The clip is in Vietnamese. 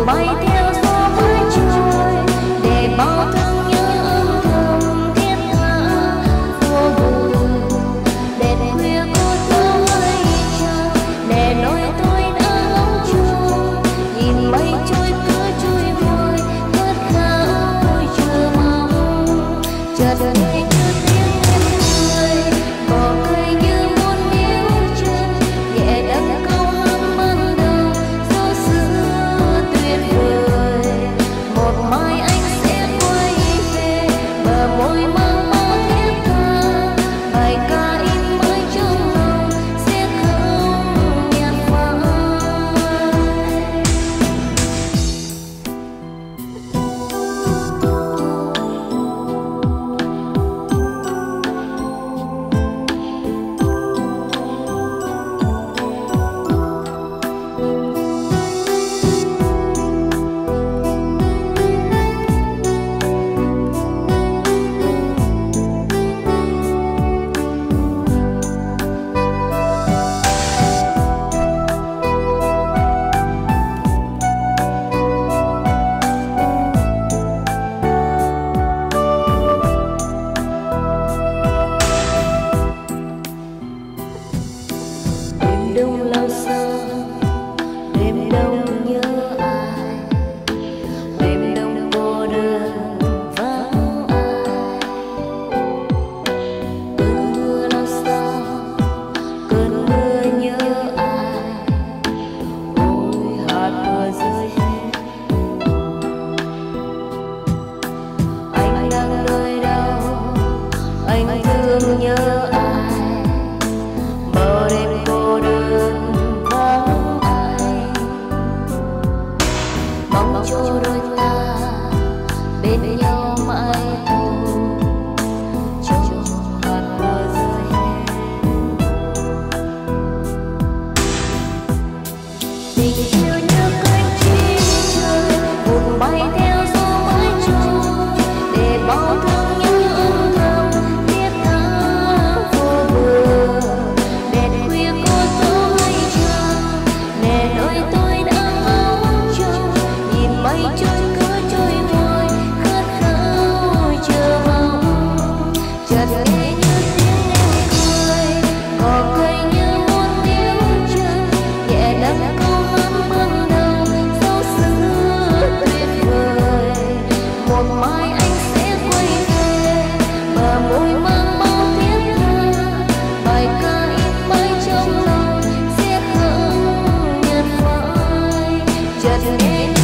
bay theo gió mãi trôi để bao thương nhớ âm thầm thiết tha vô buồn. Đèn khuya cô thơ mây trăng để nỗi tôi đã ngóng trông nhìn mây trôi cứ trôi vội khát khao tôi chờ mong. Chợt nghe như tiếng em cười cỏ cây như muốn níu chân nhẹ đắng câu hát ban đầu gió xưa tuyệt vời. Một mai anh sẽ quay về bờ môi mang bao thiết tha bài ca in mới trong lòng sẽ không nhạt phai. Đêm đông lao xa, đêm đông nhớ ai, đêm đông cô đơn vắng ai. Cơn mưa lao xa, cơn mưa nhớ ai, ôi hạt mưa rơi hết. Anh đang nơi đâu, anh thương nhớ ai, bờ đêm cô đơn vắng ai. Mong cho đôi ta bên nhau mãi thôi cho hạt mưa rơi hết. Tình yêu như cánh chim trời vụt bay theo gió mãi trôi để bao thương nhớ âm thầm thiết tha vô bờ. Đèn khuya cô dấu mây trăng để đôi tôi đã ngóng trông nhìn mây trôi cứ trôi vội khát khao chờ mong. Chợt nghe như tiếng em cười cỏ cây như muốn níu chân nhẹ đắng câu hát ban đầu gió xưa tuyệt vời. Một mai anh sẽ quay về bờ môi mang bao thiết tha bài ca in mãi trong lòng sẽ không nhạt phai. Chợt nghe